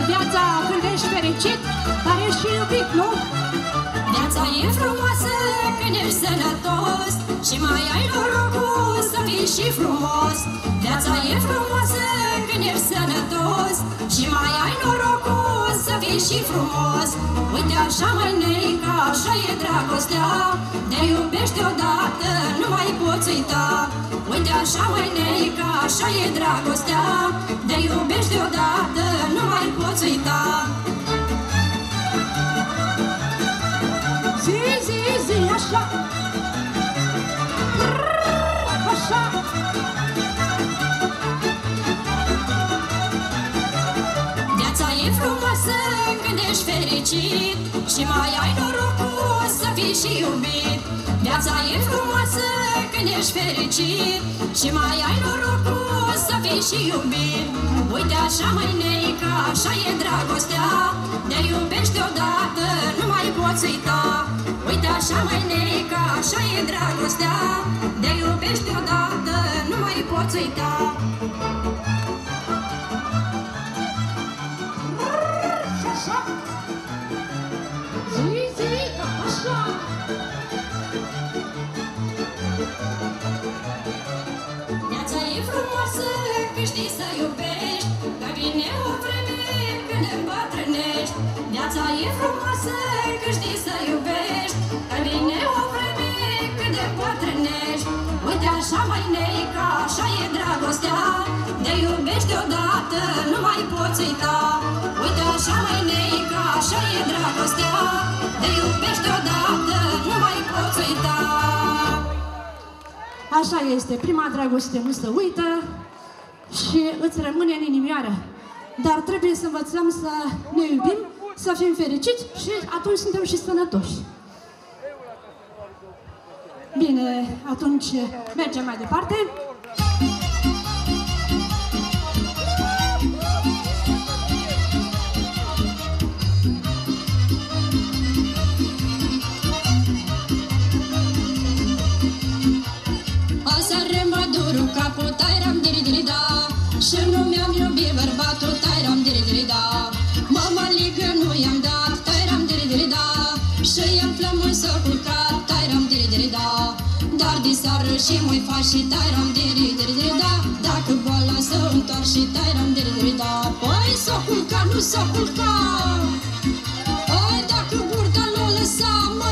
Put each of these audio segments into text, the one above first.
viața când ești fericit, dar ești și iubit, nu? Viața e frumoasă când ești sănătos și mai ai norocul să fii și frumos. Viața e frumoasă când ești sănătos și mai ai norocul să fii și frumos. Uite așa, mai neica, așa e dragostea, te iubești odată, nu mai poți uita. Uite așa, mai neica, așa e dragostea, te iubești odată, nu mai poți uita. Zi, zi, zi, așa. Așa. Viața e frumoasă când ești fericit și mai ai norocul să fii și iubit. Viața e frumoasă când ești fericit și mai ai norocul să fii și iubit. Uite așa, mai neica, așa e dragostea, te iubești odată, nu mai poți uita. Uite așa, mai neica, așa e dragostea, te iubești odată, nu mai poți uita. Așa. Zi, zi, așa. Viața e frumoasă când știi să iubești, că vine o vreme când îmbătrânești. Viața e frumoasă când știi să iubești, că vine o vreme când îmbătrânești. Uite așa, mai neica, așa e dragostea, te iubești odată, nu mai poți uita. Uite așa, mai neica, așa e dragostea, te iubești odată, nu mai poți uita. Așa este, prima dragoste nu se uită și îți rămâne în inimioară. Dar trebuie să învățăm să ne iubim, să fim fericiți și atunci suntem și sănătoși. Bine, atunci mergem mai departe. Aseară mă duru capul, tai-ram diri-diri-da, și nu mi-am iubit bărbatul, tai-ram diri-diri-da. Mama ligă nu i-am dat, tai-ram diri-diri-da, și i-am flământ s-o culcat, tai-ram diri-diri-da. Dar diseară și mă-i fac și tai-ram diri-diri-da, dacă boala s-o întoarce și tai-ram diri-diri-da. Păi s-o culca, nu s-o culca, păi dacă burta l-o lăsa, mă.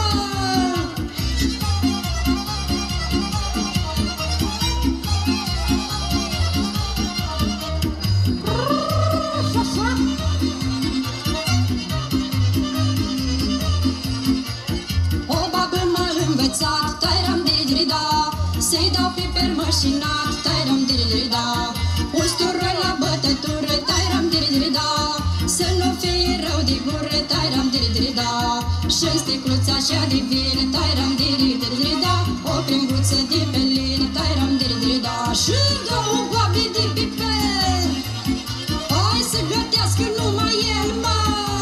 Tai-ram diri-diri-da, să-i dau piper mășinat, tai-ram diri-diri-da. Usturoi la bătătură, tai-ram diri-diri-da, să nu fie rău de gură, tai-ram diri-diri-da. Și-n sticluța așa de vină, tai-ram diri-diri-da, o crenguță de pelină, tai-ram diri-diri-da. Și dă o goabe de piper, hai să gătească numai el, mă.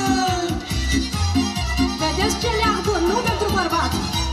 Vedeți ce leac bun, nu pentru bărbat.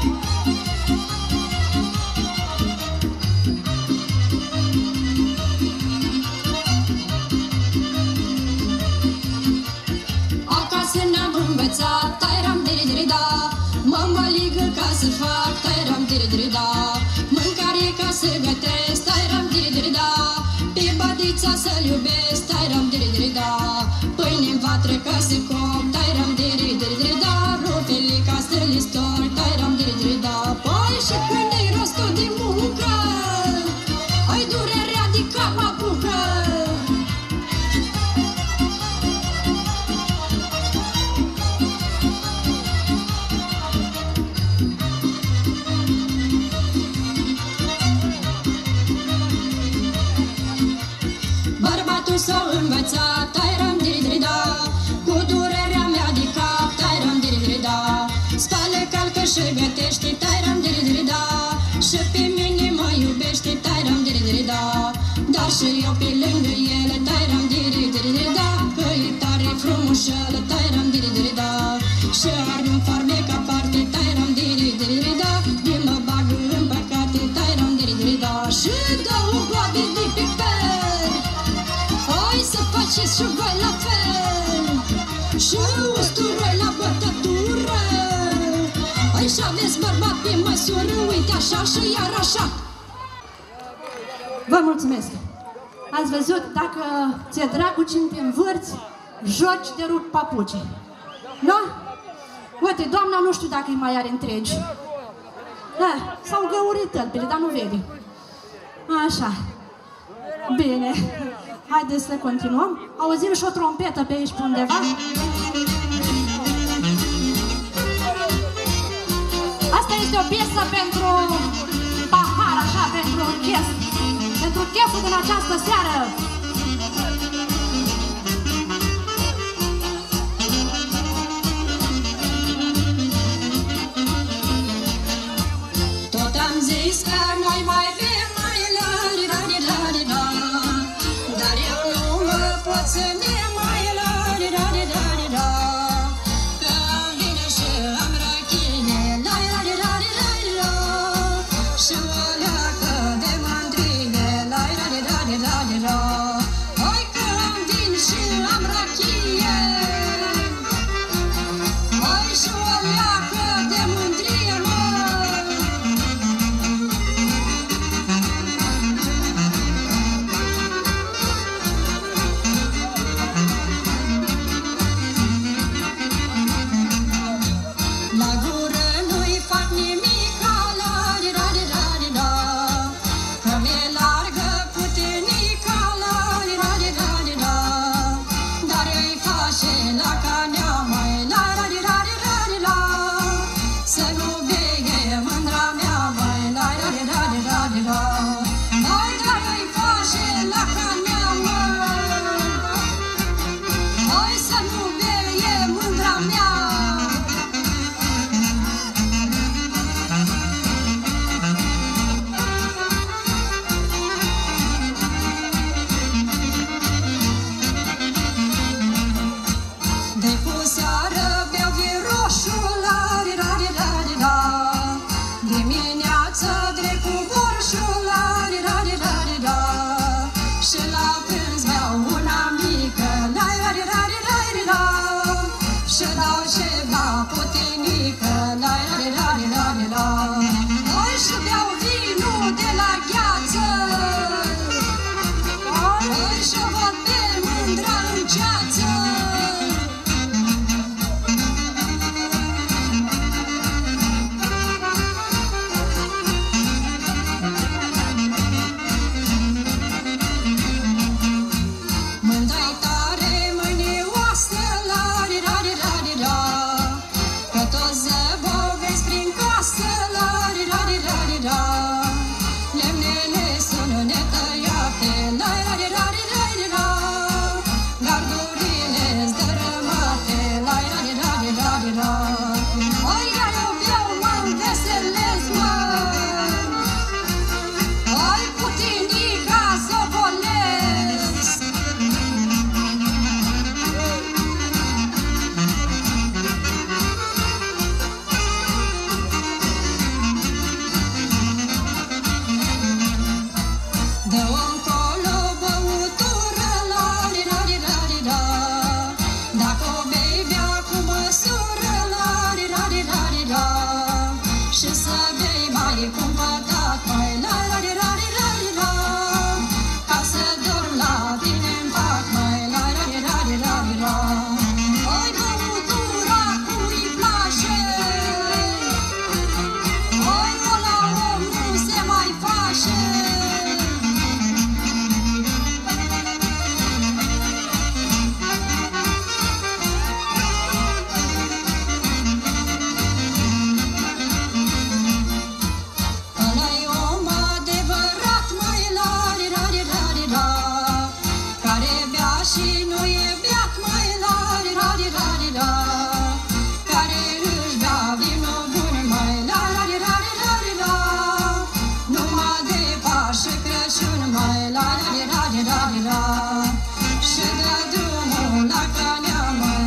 Tai-ram diri-diri-da, mama ligă ca să fac, tai-ram diri-diri-da. Mâncare ca să gătesc, tai-ram diri-diri-da. Pe badița să-l iubesc, tai-ram diri-diri-da. Pâine-n vatră ca să coc, tai-ram diri-diri-da. Rufele ca să le storc, tai-ram diri-diri-da. Păi și când-i rostul de muncă, ai durerea de cap apucă. S-o învățat, tai-ram diri-diri-da, cu durerea mea de cap, tai-ram diri-diri-da. Spală, calcă și gătește, tai-ram diri-diri-da, și pe mine mă iubește, tai-ram diri-diri-da. Dar și eu pe lângă ele, tai-ram diri-diri-da, că e tare frumușălă, tai-ram diri-diri-da. Și are un farmec aparte, tai-ram diri-diri-da, de mă bagă în păcate, tai-ram diri-diri-da. Și dă o goabe de piper, hai să faceți și voi la fel. Așa vezi bărbat pe măsură, uite așa și iar așa. Vă mulțumesc! Ați văzut, dacă ți-e drag cu cine te învârți, joci de rup papuci. Nu? Uite, doamna nu știu dacă îi mai are întregi. Da, s-au găurit tălpile, dar nu vede. Așa. Bine. Haideți să continuăm. Auzim și o trompetă pe aici, pe undeva. Asta este o piesă pentru pahar, așa, pentru chef. Pentru cheful din această seară. Tot am zis că noi mai bem mai la dar eu nu mă pot să ne mai la că vine și am rachine și o leacă de mândrine oi că vin și am rachie oi și o leacă de mândrie la gură nu-i fac nimic că mi-e largă puternica dar îi face la canea mai să nu veie mândra mea mai mai dar îi face la canea mai să nu veie mândra mea. De cu seară beau vin roșu dimineața drecu borșul și la prânz beau una mică și dau ceva puternică oi și beau vinul de la gheață oi și văd pe mândra în ceață. Mândra-i tare mânioasă că toți zăbovezi prin casă lemnele sună netăiate gardurile-s dărâmate oi iar eu beau mă-mi veselesc oi puternica sobolesc. Dă-o încolo băutură dacă o bei bea cu măsură și să bei mai cumpătat mai ca să dorm la tine în pat mai oi băutura cui place oi că la om nu se mai face. Ăla-i om adevărat mai care bea și nu e beat mai care își bea vinul bun mai numai de Paște Crăciun mai și dă drumul la canea mai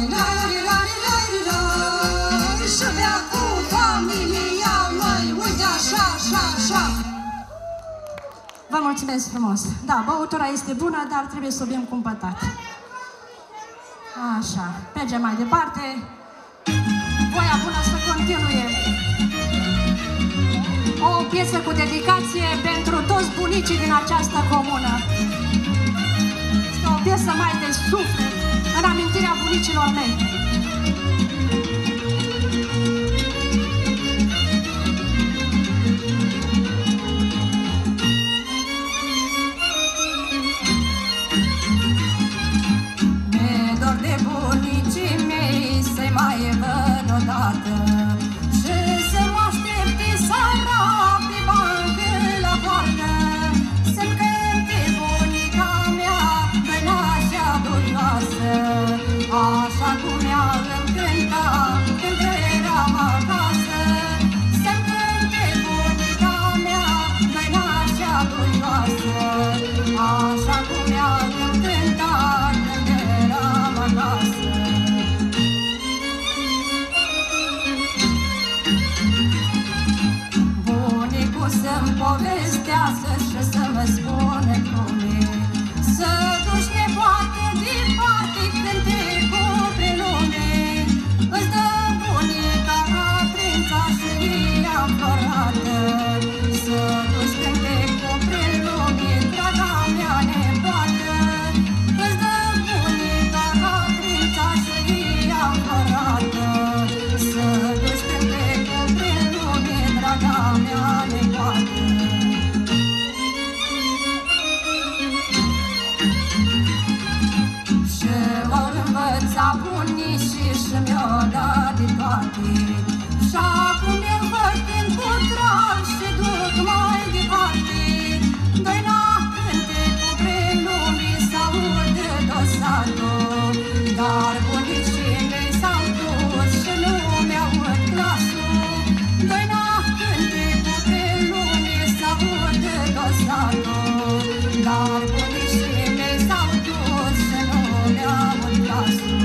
și bea cu familia mai uite așa. Vă mulțumesc frumos! Da, băutura este bună, dar trebuie să o bem cumpătat. Așa, mergem mai departe. Voia bună să continue. piesă cu dedicație pentru toți bunicii din această comună. Este o piesă mai de suflet, în amintirea bunicilor mei. Mi-e dor de bunicii mei să-i mai văd odată și să mă aștepte seara pe bancă la poartă, să-mi cânte bunica mea mânașa duioasă, așa cum ea îmi cânta când eram acasă. Să-mi cânte bunica mea mânașa duioasă, așa cum ea îmi cânta când eram acasă. Bunicul să-mi povestească și să mă spună glume, să duci nepoate departe cântecul prin lume. Îți dă bunica prința și ea înflorată, să duci cântecul prin lume, draga mea nepoată. Îți dă bunica prința și ea înflorată, să duci cântecul prin lume, draga mea nepoată. Și m-au învățat bunicii și mi-o dat de toate, și acum eu văd când cu drag și duc mai departe. Doi-na cântecul prin lume s-audă dosatul, dar bunicii mei s-au dus și nu mi-aud glasul. Doi-na cântecul prin lume s-audă dosatul, dar bunicii mei s-au dus și nu mi-aud glasul.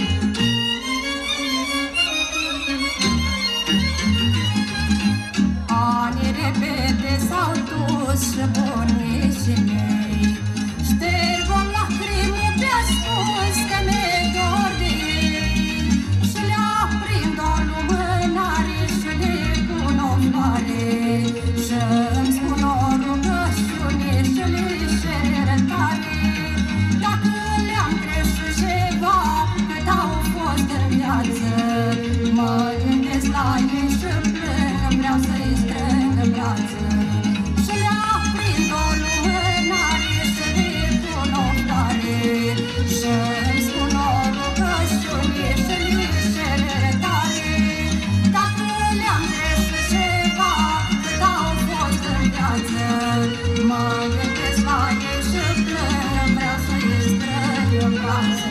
Anii repede s-au dus și bunicii mei șterg-o lacrimi pe spus că mi-e dor de ei, și le aprind o lumânare și le pun o floare, și îmi spun o rugăciune și le cer iertare. Dacă le-am greșit ceva cât au fost în viață, mă gândesc la ei și plâng, vreau să-i strâng în brață. Și le aprind o lumânare și le pun o floare, și îmi spun o rugăciune și le cer iertare. Dacă le-am greșit ceva cât au fost în viață, mă gândesc la ei și plâng, vreau să-i strâng în brață.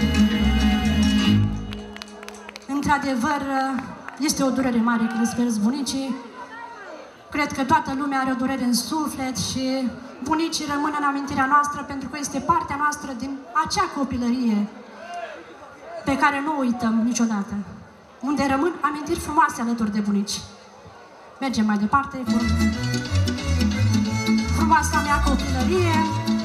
Într-adevăr, este o durere mare când îți pierzi bunicii. Cred că toată lumea are o durere în suflet și bunicii rămân în amintirea noastră pentru că este partea noastră din acea copilărie pe care nu o uităm niciodată, unde rămân amintiri frumoase alături de bunici. Mergem mai departe cu frumoasa mea copilărie.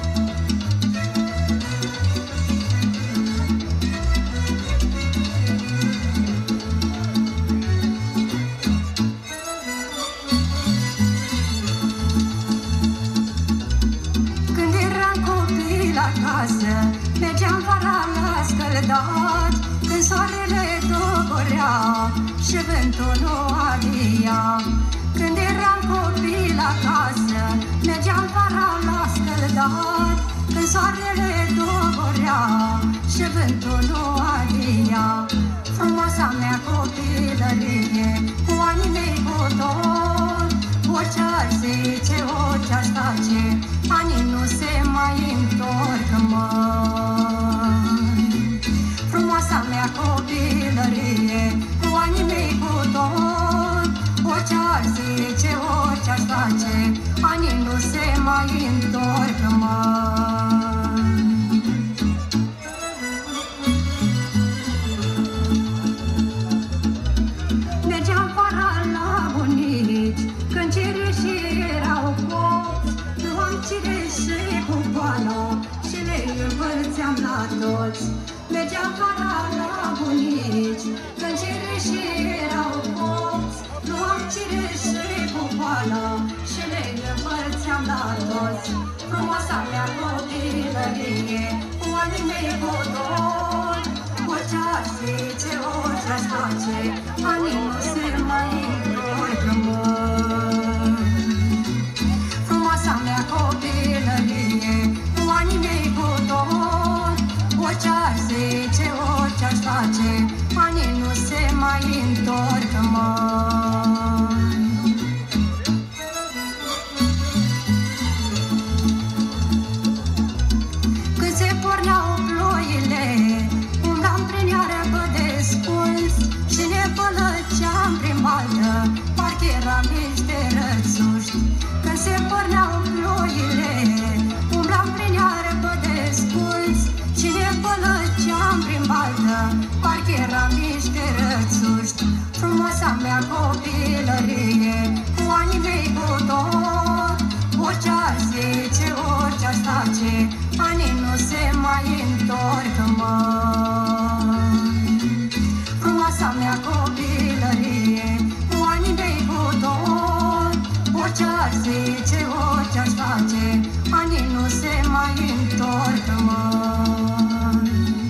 Acasă mergeam vara la scăldat, când soarele doborea și vântul nu avia. Când eram copil acasă, mergeam vara la scăldat, când soarele doborea și vântul nu avia. Frumoasa mea copilărie, cu anii mei cu tot, orice-ar zice, orice-aș face, anii nu se mai întorc mai. Frumoasa mea copilărie, cu anii mei cu tot, orice-ar zice, orice-aș face, anii nu se mai întorc mai. Mergeam vara la bunici, când cireșii erau poți, luam cireșii cu boală și le împărțeam la toți. Mergeam vara la bunici, când cireșii erau poți, luam cireșii cu boală și ne-am dat toți frumoasa mea copilărie, cu anii mei cu dor. Orice ar zice, orice aș face, anii nu se mai întorc, măi. Frumoasa mea copilărie, cu anii mei cu dor. Orice ar zice, orice aș face, anii nu se mai întorc, măi. Când se porneau ploile, umblam prin iarbă desculț și ne pălăceam prin baltă, parcă eram niște rățuști. Când se porneau ploile, umblam prin iarbă desculț și ne pălăceam prin baltă, parcă eram niște rățuști. Frumoasa mea copilărie, cu anii mei cu tot. Orice ar zice, orice aș face, anii nu se mai întorc, măi. Frumoasa mea copilărie, cu anii mei cu tot. Orice ar zice, orice aș face, anii nu se mai întorc, măi.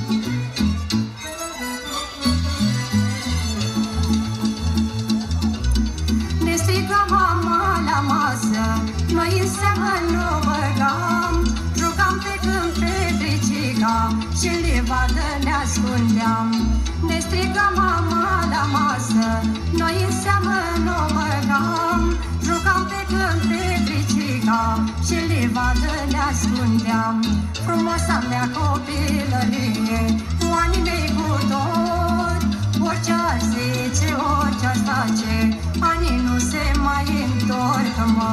Ne striga mama la masă, noi în seamă nu băgam, jucam pe câmp petricica și în livadă ne ascundeam. Ne striga mama la masă, noi în seamă nu băgam, jucam pe câmp petricica și în livadă ne ascundeam. Frumoasa mea copilărie, cu anii mei cu tot. Orice ar zice, orice aș face, anii nu se mai întorc,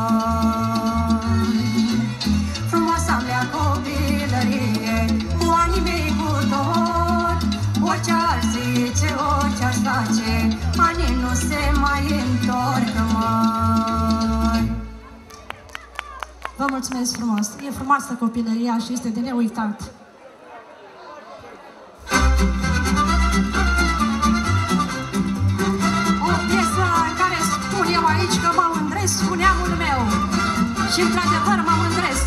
măi. Frumoasa mea copilărie, cu anii mei cu tot. Orice ar zice, orice aș face, anii nu se mai întorc, măi. Vă mulțumesc frumos! E frumoasă copilăria și este de neuitat. Aici că mă mândresc cu neamul meu și într-adevăr mă mândresc.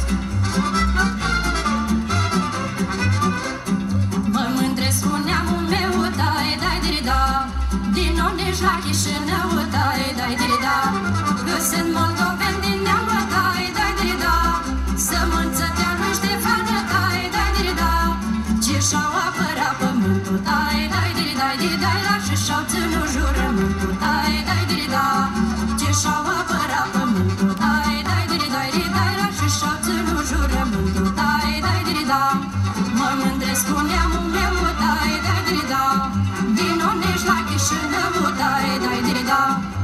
Mă mândresc cu neamul meu, dai, dai, diri-da, din Onești la Chișinău, dai, dai, diri-da, că sunt moldoveni din neam, dai, dai, diri-da, sămânță de-a lui Ștefan, dai, dai, diri-da, ce și-au apărat pământul, dai, dai, diri-da, diri-dai, la și și-au ținut jurământul, dai, dai, diri-da, și-au apărat pământul, dai, dai, diri-dai, diri-dai, la și și-au ținut jurământul, dai, dai, diri-da. Mă mândresc cu neamul meu, dai, dai, diri-da, din Onești la Chișinău, dai, dai, diri-da.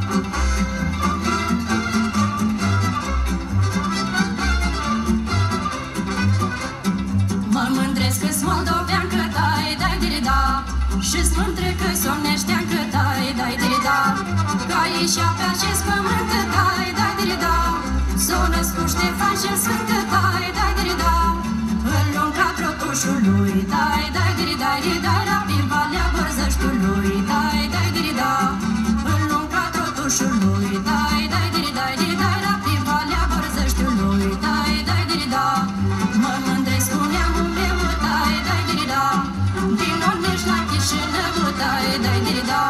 Mă mândresc că-s moldoveancă, dai, dai, diri-da, și-s mândră că-s oneșteancă, dai, dai, diri-da, că aici pe acest pământ, dai, dai, diri-da, s-o născut Ștefan și-l sfântă, dai, dai, diri-da, în lunga trotușului, dai, dai, diri-dai, diri-dai, la prin Valea Bărzăștiului, dai, dai, diri-da, în lunga trotușului, dai, dai, diri-dai, diri-dai, la prin Valea Bărzăștiului, dai, dai, diri-da, mă mândresc cu neamul meu, dai, dai, diri-da, din Onești la Chișinău, dai, dai, diri-da.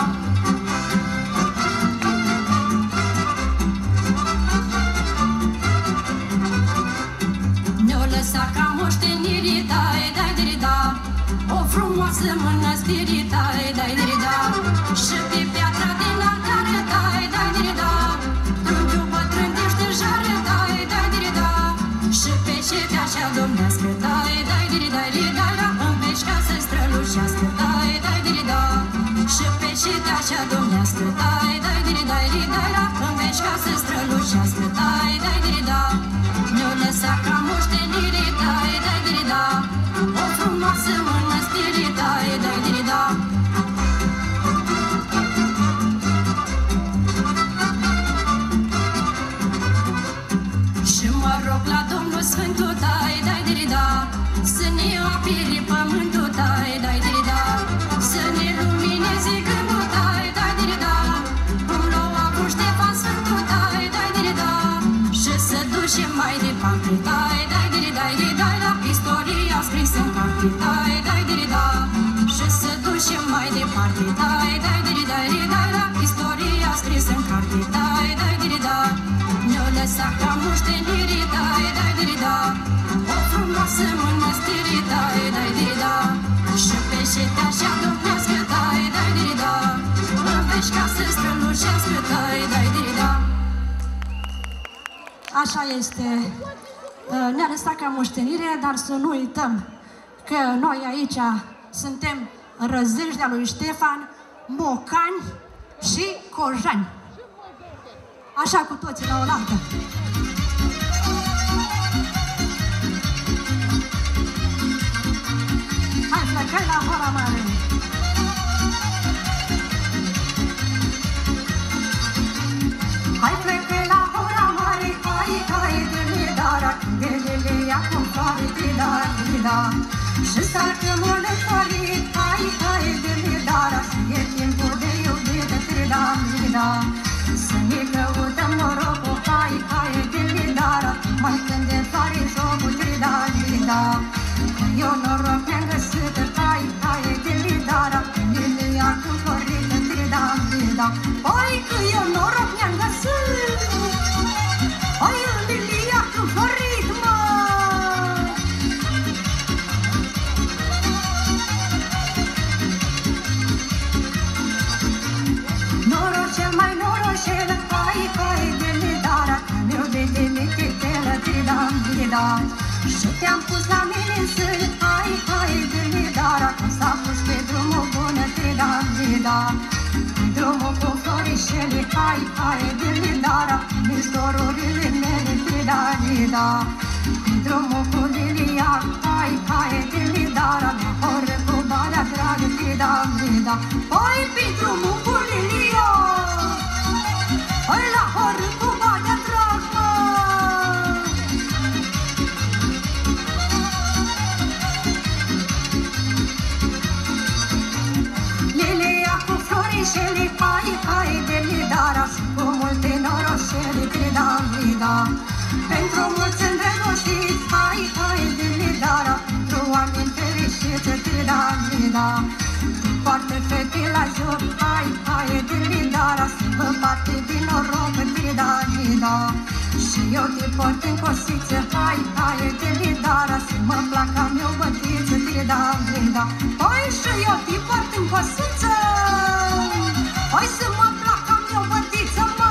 Ne-o lăsat ca moștenire, dai, dai, diri-da, o frumoasă mănăstire, dai, dai, diri-da, și pe piatra din altar, dai, dai, diri-da, trunchiul bătrân de ștârjară, dai, dai, diri-da, și pe cetea cea domnească, dai, dai, diri-dai, diri-dai, la înveși ca să strălușească, dai, dai, diri-da, și pe cetea cea domnească, dai, dai, diri-dai, diri-dai, la înveși ca să strălușească, dai, dai, diri-da. Ne-o lăsat ca moștenire, dai, dai, diri-da, o frumoasă mănăstire, dai, dai, diri-da. Și mă rog la Domnul Sfântul, dai, dai, diri-da, să ne apere pământul, dai, dai, diri-da, să ne lumineze gândul, dai, dai, diri-da, cum l-au avut Ștefan Sfântul, dai, dai, diri-da, și să ducem mai departe. carte, dai, dai, dai, dai, dai, da. Istoria scrisă în carte, dai, dai, dai, da. Ne-o lăsat ca moștenire, dai, dai, dai, da. O frumoasă mănăstire, dai, dai, dai, da. Și pe șetea și-a domnească, dai, dai, dai, da. În veci ca să strălucească, dai, dai, dai, da. Așa este. Ne-a lăsat ca moștenire, dar să nu uităm că noi aici suntem răzăși de-a lui Ștefan, mocani și cojani. Așa cu toții la oaltă. Hai, plecăm la Hora Mare. Hai, plecăm la Hora Mare, hai, hai, de-le, dar, de-le, ia cum floare, de-la, de-la. Și salcăm-o în floare, hai, hai, de-le, dar, e timpul de iubire, de-la, de-la. Să ne căutăm norocul, hai, hai, de-le, dar, mai când de floare jocul, de-la, de-la. Că eu noroc mi-am găsit, hai, hai, de-le, dar, de-le, ia cum floare, de-la, de-la. Hai, că eu noroc mi-am găsit, hai, de-le, ia cum floare, mă. Norocel, mai norocel, hai, hai, de-le, dar, meu de tetelă, de-la, de-la. Și te-am pus la mine în sân, hai, hai, de-le, dar, acum s-a pus pe drumul bună, de-la, de-la. Pe drumul cu florișele, hai, hai, de-le, dar, nici dorurile mele, de-la, de-la. Pe drumul cu lilia, hai, hai, de-le, dar, la horă cu balea dragă, de-la, de-la. Hai, pe drumul cu lilia, hai, la horă cu balea dragă. Lilia cu florișele, hai, hai, de-le, dar, și cu multe noroșele, de-la, de-la. Pentru mulți îndrăgostiți, hai, hai, de-le, dar, pentru oameni fericiți, de-la, de-la. Poartă fete la joc, hai, hai, de-le, dar, să vă bate din noroc, de-la, de-la. Și eu te port în cosiță, hai, hai, de-le, dar, să mă plac a meu bătiță, de-la, de-la. Hai, și eu te port în cosiță, hai să mă plac a meu bătiță, mă.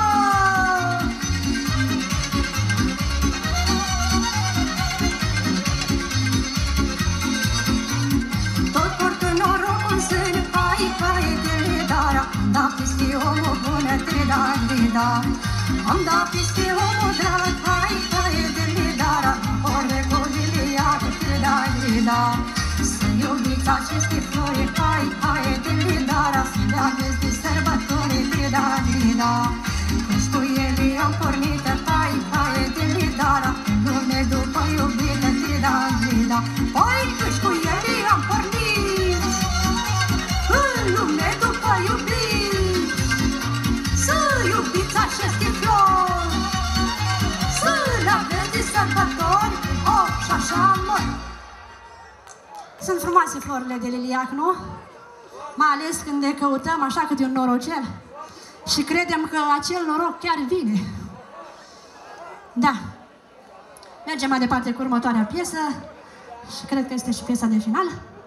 Tot portă noroc în sân, hai, hai, de-le, dar, am dat peste omul bună, de-la, de-la. Am dat peste omul drag, hai, hai, de-le, dar, ori cu lilia, de-la, de-la. Să iubiți aceste flori, hai, hai, de-le, dar, să leagăți de sărbători, de-la, de-la. Căci cu ele am pornit, hai, hai, de-le, dar, lume după iubire, de-la, de-la. Hai, căci cu ele am pornit în lume după iubire. Să iubiți aceste flori, să leagăți de sărbători, oh, și așa, mă. Sunt frumoase florile de liliac, nu? Mai ales când ne căutăm așa câte un norocel și credem că acel noroc chiar vine. Da. Mergem mai departe cu următoarea piesă și cred că este și piesa de final.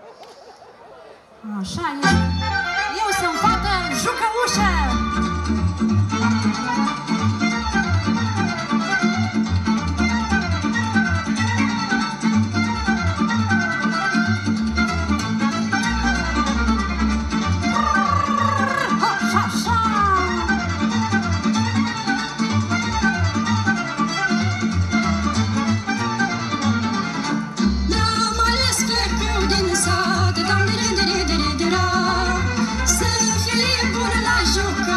Așa e. Eu sunt fată jucăușă! Să fie bun la joc.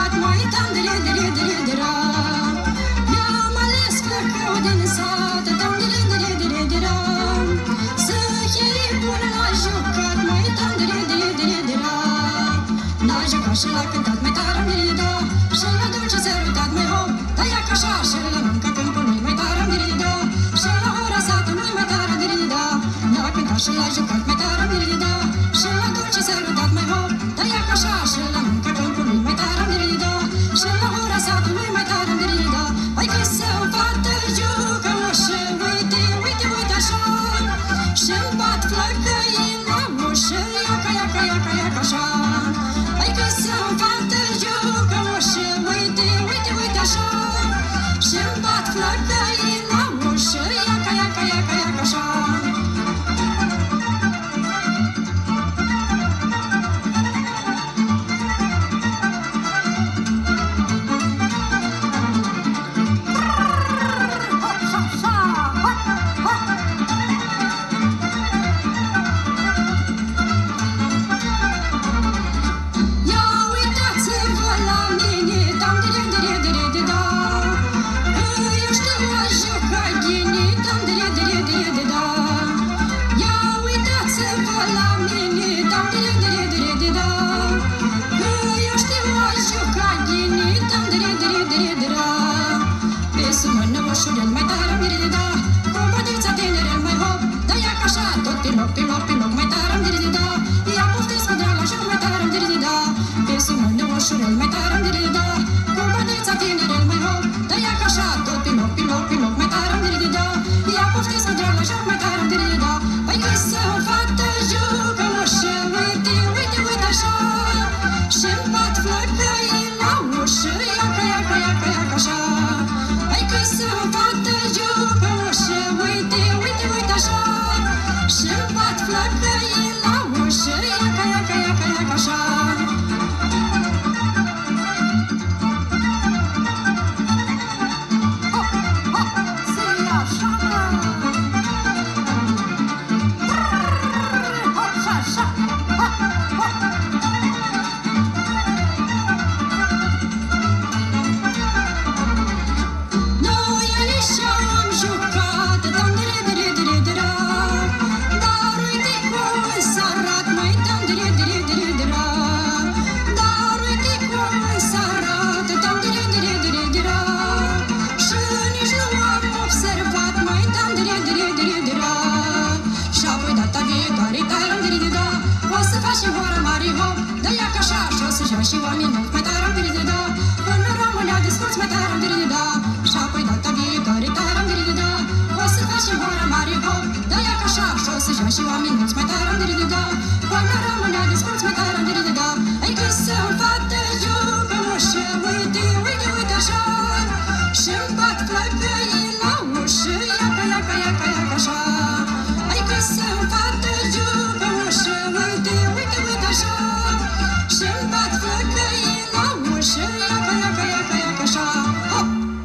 flăcăi la ușă, iaca, iaca, iaca, iaca, așa. Hai că să-mi bată giucă ușă, uite, uite, uite așa. Și-mi bat flăcăi la ușă, iaca, iaca, iaca, iaca, așa. Hop!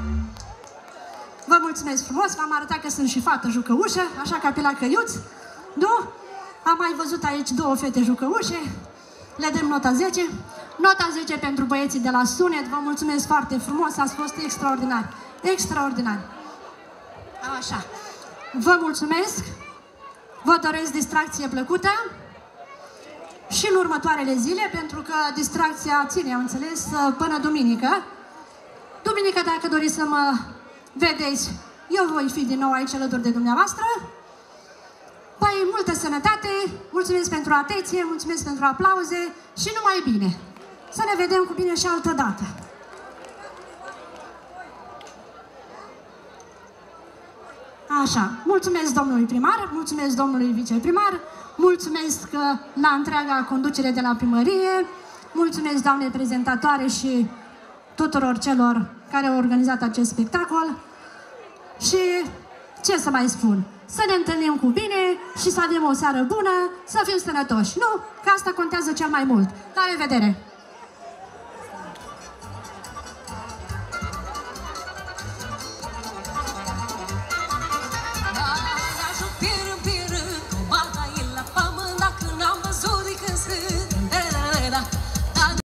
Vă mulțumesc frumos, v-am arătat că sunt și fată jucăușă, așa ca pe la căiuț. Nu? Am mai văzut aici două fete jucăușe. Le dăm nota 10. Nota 10 pentru băieții de la Sunet. Vă mulțumesc foarte frumos, ați fost extraordinar. Extraordinar. Așa. Vă mulțumesc. Vă doresc distracție plăcută. Și în următoarele zile, pentru că distracția ține, am înțeles, până duminică. Duminică, dacă doriți să mă vedeți, eu voi fi din nou aici alături de dumneavoastră. Păi, multă sănătate, mulțumesc pentru atenție, mulțumesc pentru aplauze și numai bine. Să ne vedem cu bine și altă dată. Așa, mulțumesc domnului primar, mulțumesc domnului viceprimar, mulțumesc la întreaga conducere de la primărie, mulțumesc doamnei prezentatoare și tuturor celor care au organizat acest spectacol și ce să mai spun? Să ne întâlnim cu bine și să avem o seară bună, să fim sănătoși. Nu? Că asta contează cel mai mult. La revedere!